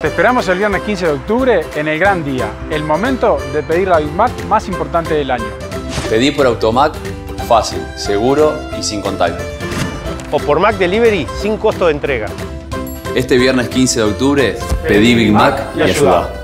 Te esperamos el viernes 15 de octubre en el gran día, el momento de pedir la Big Mac más importante del año. Pedí por Automac, fácil, seguro y sin contacto. O por Mac Delivery sin costo de entrega. Este viernes 15 de octubre, pedí Big Mac y ayuda.